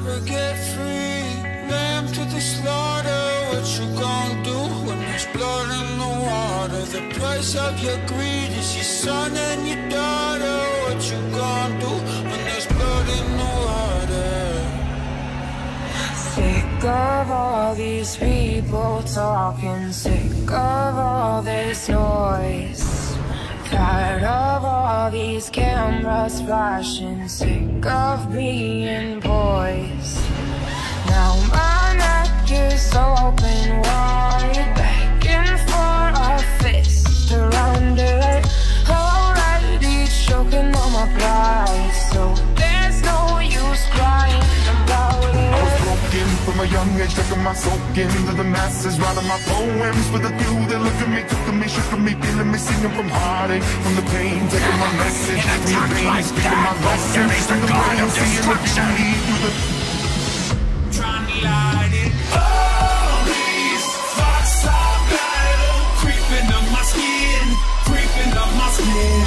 never get free. Lamb to the slaughter, what you gon' do when there's blood in the water? The price of your greed is your son and your daughter. What you gon' do when there's blood in the water? Sick of all these people talking, sick of all this noise. Tired of all these cameras flashing, sick of being poised. Now my neck is open wide, begging for a fist around it. Already choking on my pride, so there's no use crying about it. I was broken from a young age, taking my soak into the masses, writing my poems for the few that look at me, took to me, shook at me, feeling me, singing from heartache, from the pain, taking my message from the veins, speaking my lessons from the brain, seeing the beauty through the Trying to light it. All these thoughts are battle, creeping up my skin, creeping up my skin.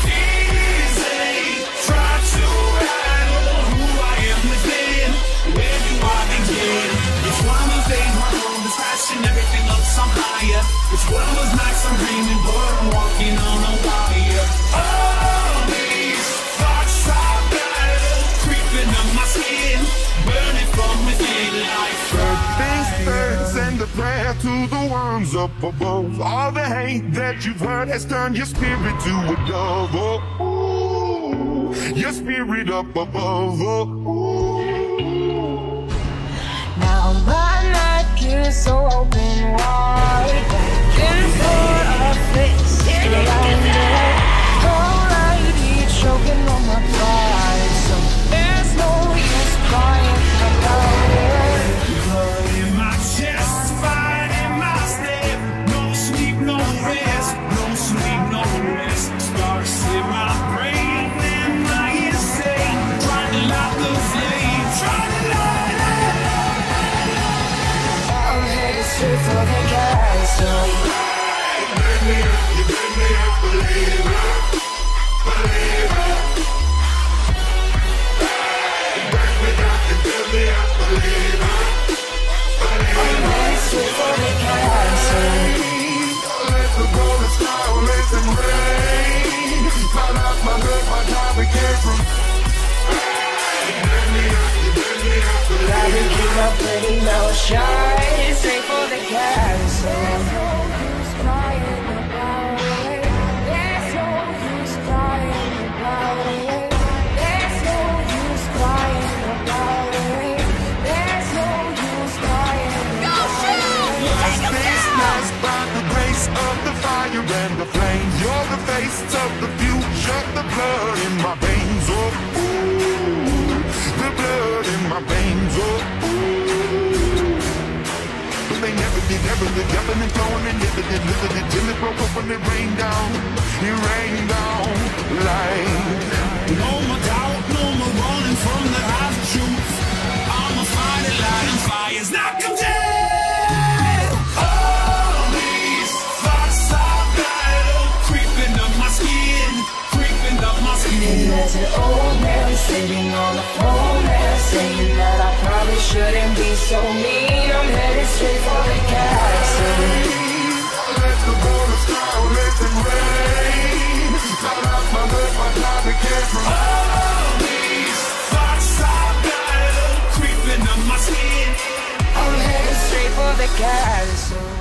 Easy, try to handle who I am within. Where do I begin? It's one of those days my world is crashing, everything looks on higher. It's one of those nights I'm dreaming, but I'm walking on a wire. All these thoughts are battle, creeping up my skin, burning from within like First things first, send a prayer to the ones up above. All the hate that you've heard has turned your spirit to a dove. Oh, ooh, your spirit up above. Oh, ooh. Now my neck is so open wide, begging for a fist around it. Already choking on my pride, so there's no use crying about it. blood in my chest, fire in my step. No sleep, no rest, no sleep, no rest. Sparks in my brain when my insane, trying to light the flame, trying to light it. I'm headed straight for the castle. You made me a believer, believer. Break me down, you build me a believer, believer. Headed straight for the castle. Let the golden sky raise and rain. Found out my good, my time became from. Gotta keep my pretty mouth shut, straight for the castle. There's no use crying about it. There's no use crying about it. There's no use crying about it. There's no use crying about it. Last things last, by the grace of the fire and the flames. You're the face of the future, the blood in my veins. Oh, ooh, the blood in my veins. Oh, ooh. But they never did, ebbing and flowing and living it till it broke up when it rained down. It rained down like. No more doubt, no more running from the hot truth. I'ma fight it, lighting fires, not condemn. All these thoughts are battle, creeping up my skin, creeping up my skin. There's an old man sitting on the phone and saying that I probably shouldn't be so mean. I'm headed straight for the castle. Let the golden sky raise and rain. Found out my love, my time became from. All these thoughts are battle, creeping up my skin. I'm headed straight for the castle.